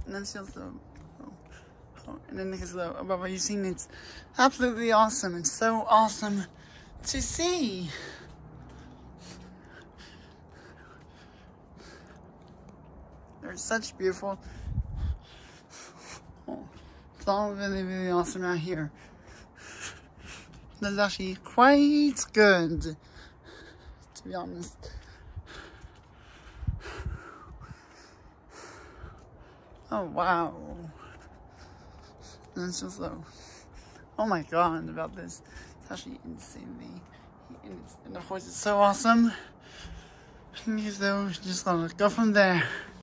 And then she'll slow. And then it gets low above what you've seen. It's absolutely awesome. It's so awesome to see. They're such beautiful. Oh, it's all really, really awesome out here. That's actually quite good, to be honest. Oh, wow. And it's just low. Oh my god, about this. It's actually insanely. And the horse is so awesome. And so just gonna go from there.